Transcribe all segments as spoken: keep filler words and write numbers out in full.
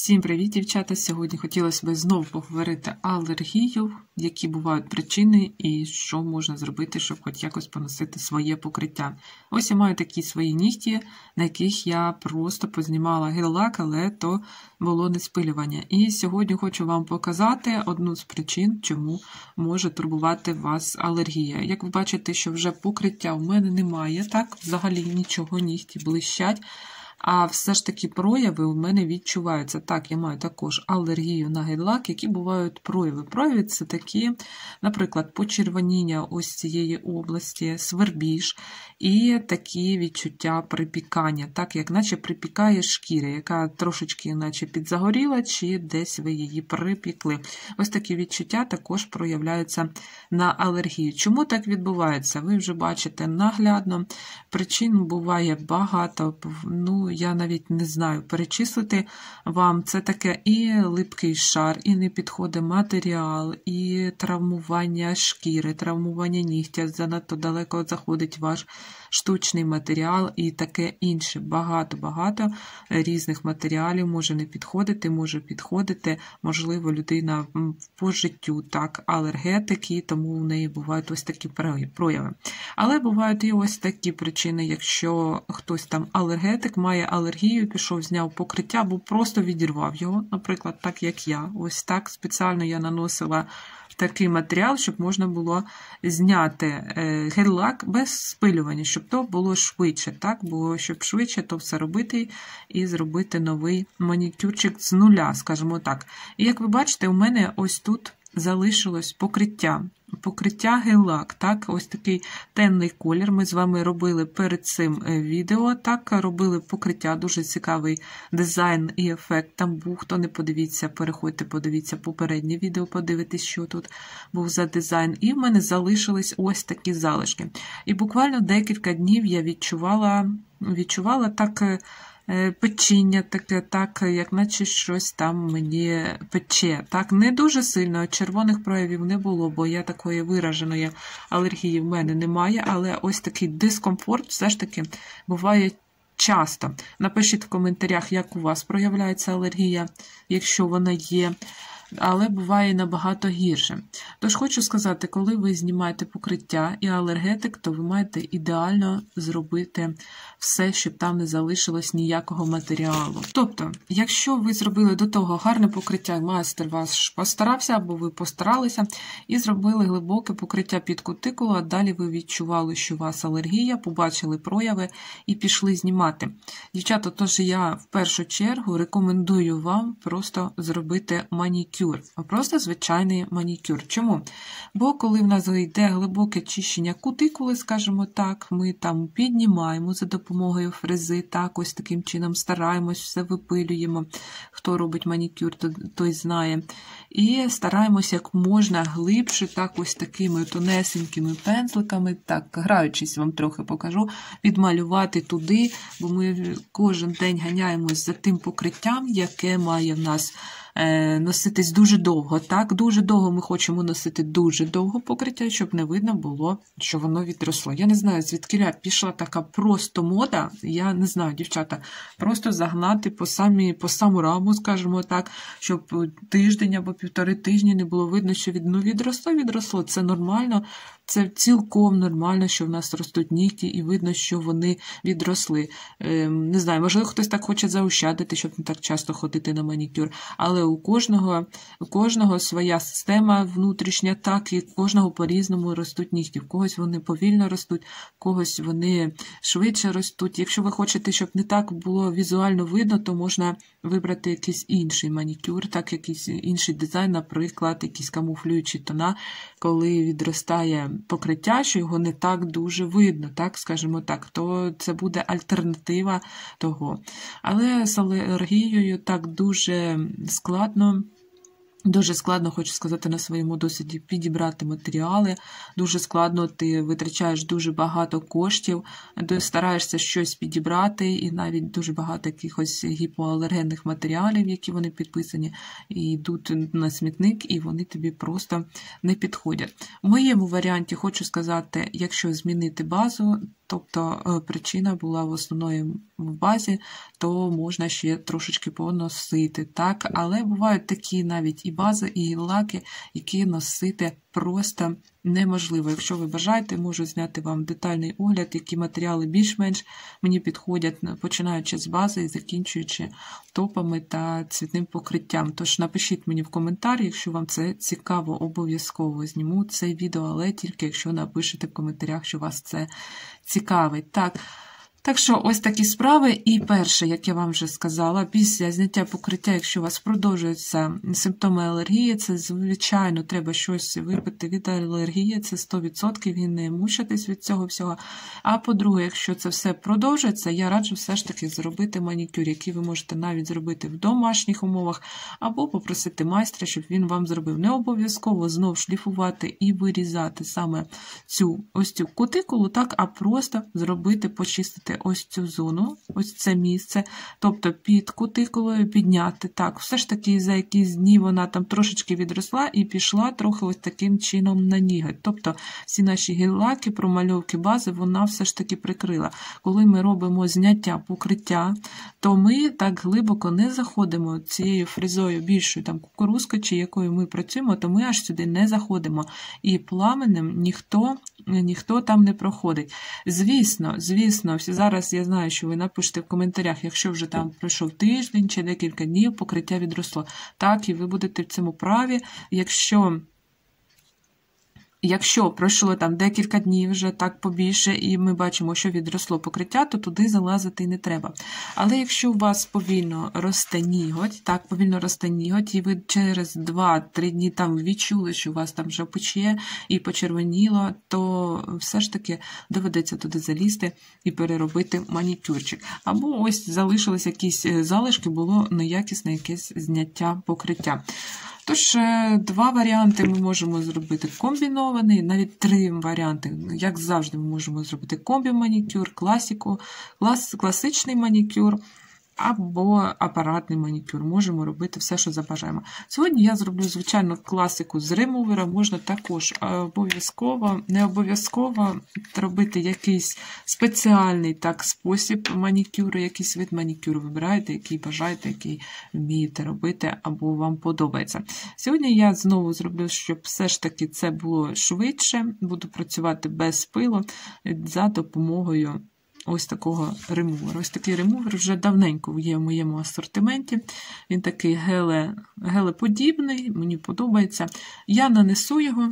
Всім привіт, дівчата! Сьогодні хотілося б знову поговорити алергію, які бувають причини і що можна зробити, щоб хоч якось поносити своє покриття. Ось я маю такі свої нігті, на яких я просто познімала гель-лак, але то було не спилювання. І сьогодні хочу вам показати одну з причин, чому може турбувати вас алергія. Як ви бачите, що вже покриття в мене немає, так, взагалі нічого, нігті блищать. А все ж таки прояви у мене відчуваються. Так, я маю також алергію на гель-лак, які бувають прояви. Прояви – це такі, наприклад, почервоніння ось цієї області, свербіж і такі відчуття припікання, так, як наче припікає шкіра, яка трошечки наче підзагоріла, чи десь ви її припікли. Ось такі відчуття також проявляються на алергію. Чому так відбувається? Ви вже бачите наглядно. Причин буває багато, ну, я навіть не знаю перечислити вам. Це таке і липкий шар, і не підходить матеріал, і травмування шкіри, травмування нігтя, занадто далеко заходить ваш штучний матеріал і таке інше. Багато-багато різних матеріалів може не підходити, може підходити, можливо, людина по життю, так, алергетики, тому в неї бувають ось такі прояви. Але бувають і ось такі причини, якщо хтось там алергетик, має алергію, пішов, зняв покриття, або просто відірвав його, наприклад, так як я. Ось так спеціально я наносила такий матеріал, щоб можна було зняти гель-лак без спилювання, щоб то було швидше, так? Бо щоб швидше то все робити і зробити новий манікюрчик з нуля, скажімо так. І як ви бачите, у мене ось тут залишилось покриття. Покриття гель-лак, так, ось такий темний колір. Ми з вами робили перед цим відео, так, робили покриття, дуже цікавий дизайн і ефект там був. Хто не подивіться, переходьте, подивіться попереднє відео, подивитесь, що тут був за дизайн. І в мене залишились ось такі залишки. І буквально декілька днів я відчувала, відчувала так печіння таке, так, як наче щось там мені пече. Так, не дуже сильно, червоних проявів не було, бо я такої вираженої алергії в мене немає, але ось такий дискомфорт все ж таки буває часто. Напишіть в коментарях, як у вас проявляється алергія, якщо вона є. Але буває набагато гірше. Тож хочу сказати, коли ви знімаєте покриття і алергетик, то ви маєте ідеально зробити все, щоб там не залишилось ніякого матеріалу. Тобто, якщо ви зробили до того гарне покриття, майстер вас постарався, або ви постаралися, і зробили глибоке покриття під кутикулу, а далі ви відчували, що у вас алергія, побачили прояви і пішли знімати. Дівчата, тож я в першу чергу рекомендую вам просто зробити манікюр. Просто звичайний манікюр. Чому? Бо коли в нас йде глибоке чищення кутикули, скажімо так, ми там піднімаємо за допомогою фрези, так, ось таким чином стараємось, все випилюємо. Хто робить манікюр, той знає. І стараємося як можна глибше, так, ось такими тонесенькими пензликами, так, граючись, вам трохи покажу, підмалювати туди, бо ми кожен день ганяємось за тим покриттям, яке має в нас носитись дуже довго. Так, дуже довго ми хочемо носити дуже довго покриття, щоб не видно було, що воно відросло. Я не знаю, звідки пішла така просто мода, я не знаю, дівчата, просто загнати по, самі, по саму раму, скажімо так, щоб тиждень або півтори тижні не було видно, що від, ну, відросло, відросло. Це нормально, це цілком нормально, що в нас ростуть нігті і видно, що вони відросли. Е, не знаю, можливо, хтось так хоче заощадити, щоб не так часто ходити на манікюр, але у кожного, у кожного своя система внутрішня, так, і у кожного по-різному ростуть нігті. В когось вони повільно ростуть, в когось вони швидше ростуть. Якщо ви хочете, щоб не так було візуально видно, то можна вибрати якийсь інший манікюр, так, якийсь інший дизайн, наприклад, якісь камуфлюючі тона, коли відростає покриття, що його не так дуже видно, так, скажімо так, то це буде альтернатива того. Але з алергією так дуже складно, дуже складно, хочу сказати, на своєму досвіді підібрати матеріали, дуже складно, ти витрачаєш дуже багато коштів, стараєшся щось підібрати, і навіть дуже багато якихось гіпоалергенних матеріалів, які вони підписані, і йдуть на смітник, і вони тобі просто не підходять. В моєму варіанті хочу сказати, якщо змінити базу, тобто причина була в основної в базі, то можна ще трошечки поносити, так? Але бувають такі навіть і бази, і лаки, які носити просто неможливо. Якщо ви бажаєте, можу зняти вам детальний огляд, які матеріали більш-менш мені підходять, починаючи з бази і закінчуючи топами та цвітним покриттям. Тож напишіть мені в коментарі, якщо вам це цікаво, обов'язково зніму це відео, але тільки якщо напишете в коментарях, що вас це цікавить. Так. Так що ось такі справи. І перше, як я вам вже сказала, після зняття покриття, якщо у вас продовжуються симптоми алергії, це, звичайно, треба щось випити від алергії, це сто відсотків, і не мучитись від цього всього. А по-друге, якщо це все продовжується, я раджу все ж таки зробити манікюр, який ви можете навіть зробити в домашніх умовах, або попросити майстра, щоб він вам зробив. Не обов'язково знов шліфувати і вирізати саме цю ось цю кутикулу, так, а просто зробити, почистити ось цю зону, ось це місце, тобто під кутикулою підняти. Так, все ж таки за якісь дні вона там трошечки відросла і пішла трохи ось таким чином на ніготь. Тобто всі наші гель-лаки, промальовки бази, вона все ж таки прикрила. Коли ми робимо зняття покриття, то ми так глибоко не заходимо цією фрезою більшою, там кукурузкою, чи якою ми працюємо, то ми аж сюди не заходимо. І пламенем ніхто, ніхто там не проходить. Звісно, звісно, всі зараз я знаю, що ви напишете в коментарях, якщо вже там пройшов тиждень чи декілька днів, покриття відросло. Так, і ви будете в цьому праві. Якщо... Якщо пройшло там декілька днів вже так побільше, і ми бачимо, що відросло покриття, то туди залазити не треба. Але якщо у вас повільно росте ніготь, так, повільно росте ніготь, і ви через два-три дні там відчули, що у вас там вже пече і почервоніло, то все ж таки доведеться туди залізти і переробити манікюрчик. Або ось залишились якісь залишки, було неякісне якесь зняття покриття. Тож, два варіанти ми можемо зробити комбінований, навіть три варіанти. Як завжди, ми можемо зробити комбі-манікюр, класику, клас, класичний манікюр або апаратний манікюр. Можемо робити все, що забажаємо. Сьогодні я зроблю, звичайно, класику з ремувера. Можна також обов'язково, не обов'язково робити якийсь спеціальний так спосіб манікюру, якийсь вид манікюру вибираєте, який бажаєте, який вмієте робити або вам подобається. Сьогодні я знову зроблю, щоб все ж таки це було швидше. Буду працювати без пилу за допомогою ось такого ремувера. Ось такий ремувер вже давненько є в моєму асортименті. Він такий геле, гелеподібний, мені подобається. Я нанесу його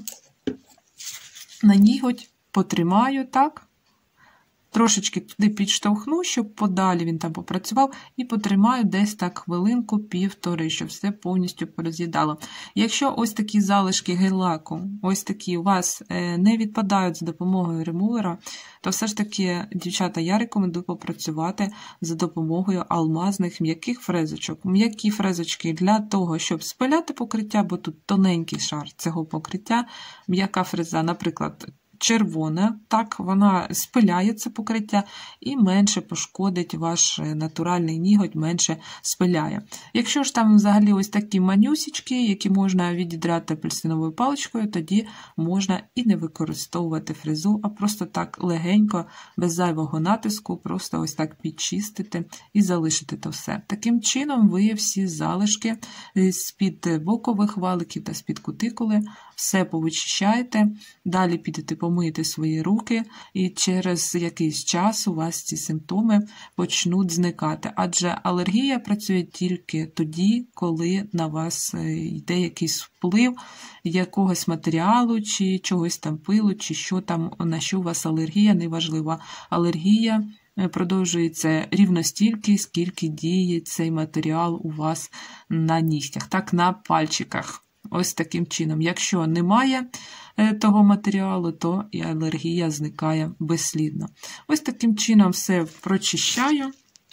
на ніготь, потримаю так. Трошечки туди підштовхну, щоб подалі він там попрацював, і потримаю десь так хвилинку, півтори, щоб все повністю пороз'їдало. Якщо ось такі залишки гель-лаку, ось такі у вас не відпадають за допомогою ремувера, то все ж таки, дівчата, я рекомендую попрацювати за допомогою алмазних м'яких фрезочок. М'які фрезочки для того, щоб спиляти покриття, бо тут тоненький шар цього покриття, м'яка фреза, наприклад, червона, так, вона спиляє це покриття і менше пошкодить ваш натуральний ніготь, менше спиляє. Якщо ж там взагалі ось такі манюсічки, які можна відідрати апельсиновою паличкою, тоді можна і не використовувати фрезу, а просто так легенько, без зайвого натиску, просто ось так підчистити і залишити то все. Таким чином ви всі залишки з-під бокових валиків та з-під кутикули все повичищаєте, далі підете помити свої руки, і через якийсь час у вас ці симптоми почнуть зникати. Адже алергія працює тільки тоді, коли на вас йде якийсь вплив якогось матеріалу, чи чогось там пилу, чи що там, на що у вас алергія, неважливо. Алергія продовжується рівно стільки, скільки діє цей матеріал у вас на нігтях, так, на пальчиках. Ось таким чином. Якщо немає того матеріалу, то і алергія зникає безслідно. Ось таким чином все прочищаю.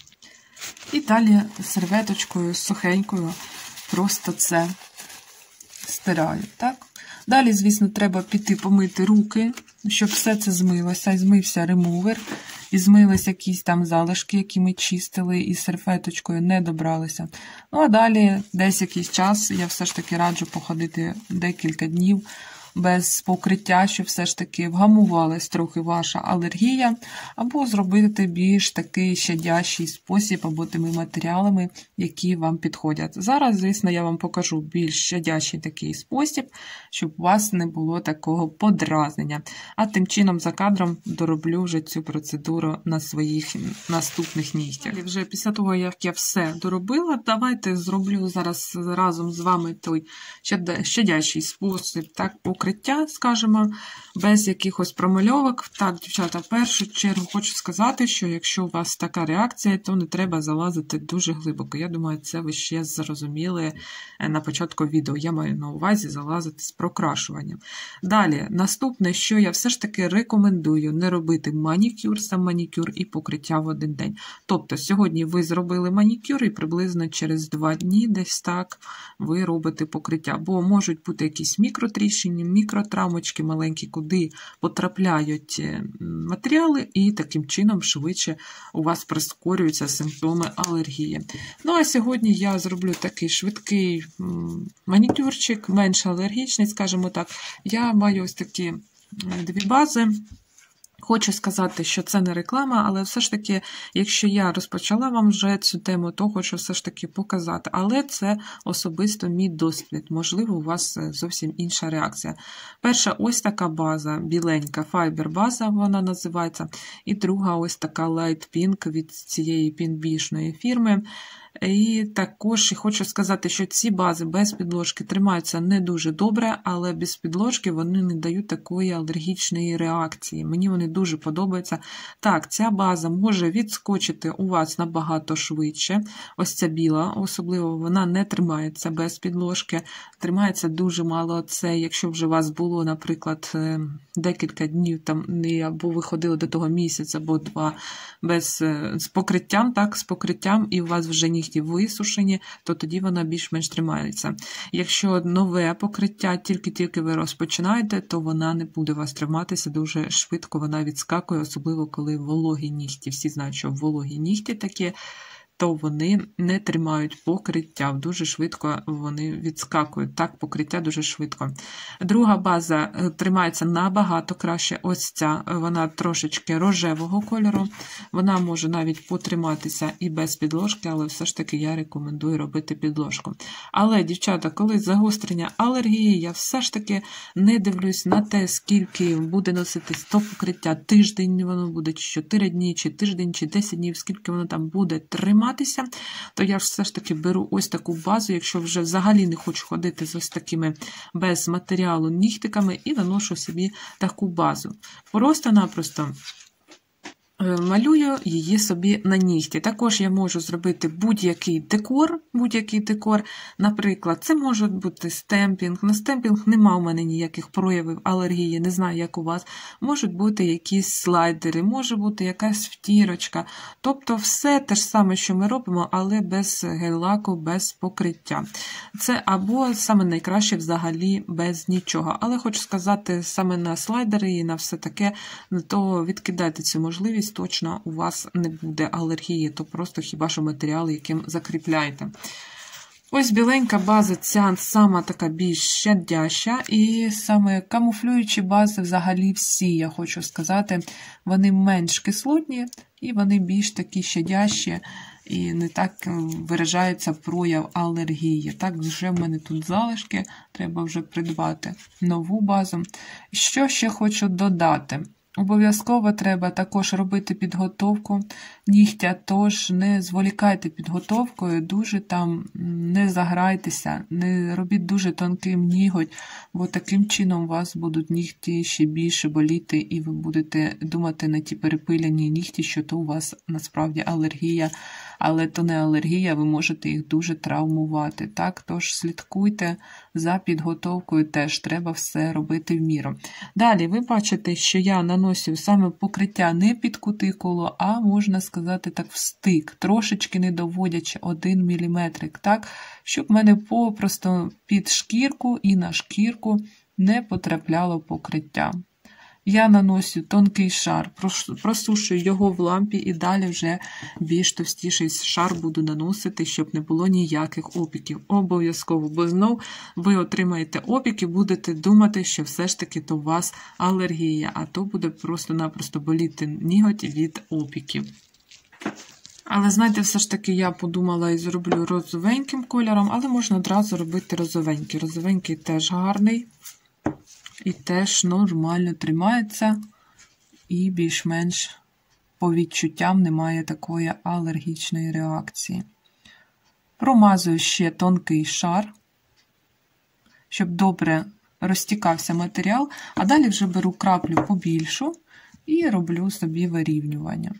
І далі серветочкою сухенькою просто це стираю. Так? Далі, звісно, треба піти помити руки, щоб все це змилося. І змився ремувер, і змились якісь там залишки, які ми чистили, і серветочкою не добралися. Ну, а далі десь якийсь час, я все ж таки раджу походити декілька днів без покриття, щоб все ж таки вгамувалась трохи ваша алергія, або зробити більш такий щадящий спосіб, або тими матеріалами, які вам підходять. Зараз, звісно, я вам покажу більш щадящий такий спосіб, щоб у вас не було такого подразнення. А тим чином за кадром дороблю вже цю процедуру на своїх наступних нігтях. І вже після того, як я все доробила, давайте зроблю зараз разом з вами той щадящий спосіб, так, покриття, скажімо, без якихось промальовок. Так, дівчата, в першу чергу хочу сказати, що якщо у вас така реакція, то не треба залазити дуже глибоко. Я думаю, це ви ще зрозуміли на початку відео. Я маю на увазі залазити з прокрашуванням. Далі, наступне, що я все ж таки рекомендую не робити манікюр, сам манікюр і покриття в один день. Тобто, сьогодні ви зробили манікюр і приблизно через два дні десь так ви робите покриття. Бо можуть бути якісь мікротріщини, мікротравмочки маленькі, куди потрапляють матеріали, і таким чином швидше у вас прискорюються симптоми алергії. Ну, а сьогодні я зроблю такий швидкий манікюрчик, менш алергічний, скажімо так. Я маю ось такі дві бази. Хочу сказати, що це не реклама, але все ж таки, якщо я розпочала вам вже цю тему, то хочу все ж таки показати. Але це особисто мій досвід. Можливо, у вас зовсім інша реакція. Перша ось така база, біленька, файбер-база вона називається. І друга ось така Light Pink від цієї пінбішної фірми. І також хочу сказати, що ці бази без підложки тримаються не дуже добре, але без підложки вони не дають такої алергічної реакції. Мені вони дуже подобаються. Так, ця база може відскочити у вас набагато швидше. Ось ця біла, особливо вона не тримається без підложки. Тримається дуже мало. Це, якщо вже у вас було, наприклад, декілька днів, там, або ви ходили до того місяць, або два, без, з покриттям, так, з покриттям, і у вас вже нігті висушені, то тоді вона більш-менш тримається. Якщо нове покриття, тільки-тільки ви розпочинаєте, то вона не буде у вас триматися, дуже швидко вона відскакує, особливо коли вологі нігті. Всі знають, що вологі нігті такі, то вони не тримають покриття. Дуже швидко вони відскакують. Так, покриття дуже швидко. Друга база тримається набагато краще. Ось ця, вона трошечки рожевого кольору. Вона може навіть потриматися і без підложки, але все ж таки я рекомендую робити підложку. Але, дівчата, коли загострення алергії, я все ж таки не дивлюсь на те, скільки буде носитись то покриття. Тиждень воно буде, чи чотири дні, чи тиждень, чи десять днів, скільки воно там буде тримати, то я все ж таки беру ось таку базу, якщо вже взагалі не хочу ходити з ось такими без матеріалу нігтиками, і наношу собі таку базу. Просто-напросто малюю її собі на нігті. Також я можу зробити будь-який декор, будь-який декор. Наприклад, це може бути стемпінг. На стемпінг нема у мене ніяких проявів алергії, не знаю, як у вас. Можуть бути якісь слайдери, може бути якась втірочка. Тобто все те ж саме, що ми робимо, але без гель-лаку, без покриття. Це або саме найкраще взагалі без нічого. Але хочу сказати, саме на слайдери і на все таке, то відкидайте цю можливість. Точно у вас не буде алергії, то просто хіба що матеріал, яким закріпляєте. Ось біленька база, ця сама така більш щадяща, і саме камуфлюючі бази взагалі всі, я хочу сказати, вони менш кислотні, і вони більш такі щадящі, і не так виражається прояв алергії. Так, вже в мене тут залишки, треба вже придбати нову базу. Що ще хочу додати? Обов'язково треба також робити підготовку нігтя, тож не зволікайте підготовкою, дуже там не заграйтеся, не робіть дуже тонким ніготь, бо таким чином у вас будуть нігті ще більше боліти, і ви будете думати на ті перепиляні нігті, що то у вас насправді алергія, але то не алергія, ви можете їх дуже травмувати. Так, тож слідкуйте за підготовкою, теж треба все робити в міру. Далі ви бачите, що я наносив саме покриття не під кутикулу, а можна сказати так в стик, трошечки не доводячи один міліметрик, так, щоб в мене попросту під шкірку і на шкірку не потрапляло покриття. я наношу тонкий шар, просушую його в лампі і далі вже більш товстіший шар буду наносити, щоб не було ніяких опіків. Обов'язково, бо знов ви отримаєте опік і будете думати, що все ж таки то у вас алергія, а то буде просто-напросто боліти ніготь від опіків. Але, знаєте, все ж таки я подумала і зроблю розовеньким кольором, але можна одразу робити розовенький. Розовенький теж гарний і теж нормально тримається і більш-менш по відчуттям немає такої алергічної реакції. Промазую ще тонкий шар, щоб добре розтікався матеріал, а далі вже беру краплю побільшу і роблю собі вирівнювання.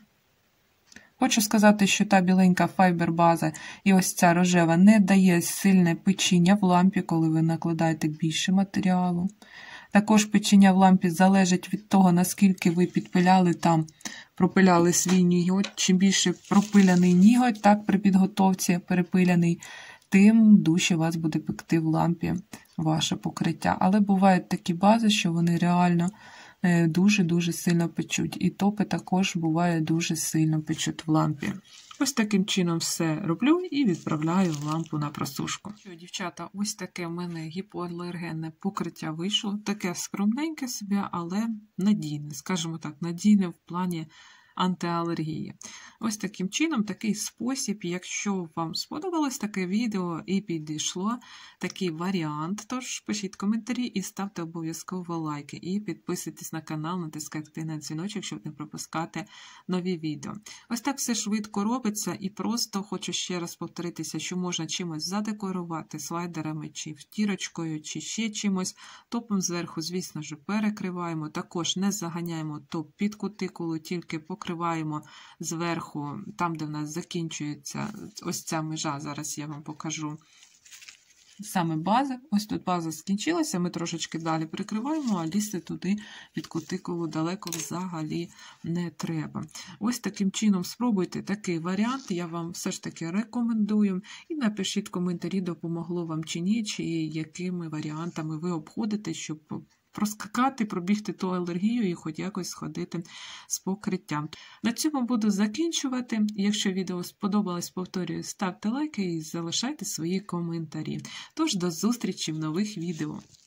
Хочу сказати, що та біленька файбер-база і ось ця рожева не дає сильне печіння в лампі, коли ви накладаєте більше матеріалу. Також печіння в лампі залежить від того, наскільки ви підпиляли там, пропиляли свій ніготь. Чим більше пропиляний ніготь, так, при підготовці перепиляний, тим дужче вас буде пекти в лампі ваше покриття. Але бувають такі бази, що вони реально дуже-дуже сильно печуть. І топи також буває дуже сильно печуть в лампі. Ось таким чином все роблю і відправляю в лампу на просушку. Що, дівчата, ось таке в мене гіпоалергенне покриття вийшло. Таке скромненьке собі, але надійне. Скажімо так, надійне в плані антиалергії. Ось таким чином, такий спосіб, якщо вам сподобалось таке відео і підійшло такий варіант, тож пишіть коментарі і ставте обов'язково лайки. І підписуйтесь на канал, натискайте на дзвіночок, щоб не пропускати нові відео. Ось так все швидко робиться і просто хочу ще раз повторитися, що можна чимось задекорувати слайдерами, чи втірочкою, чи ще чимось. Топом зверху, звісно ж, перекриваємо. Також не заганяємо топ під кутикулу, тільки покриваємо зверху, там, де в нас закінчується ось ця межа, зараз я вам покажу саме база. Ось тут база скінчилася, ми трошечки далі прикриваємо, а лізти туди під кутикулу далеко взагалі не треба. Ось таким чином спробуйте такий варіант, я вам все ж таки рекомендую. І напишіть коментарі, допомогло вам чи ні, чи якими варіантами ви обходите, щоб проскакати, пробігти ту алергію і хоч якось сходити з покриттям. На цьому буду закінчувати. Якщо відео сподобалось, повторюю, ставте лайки і залишайте свої коментарі. Тож, до зустрічі в нових відео.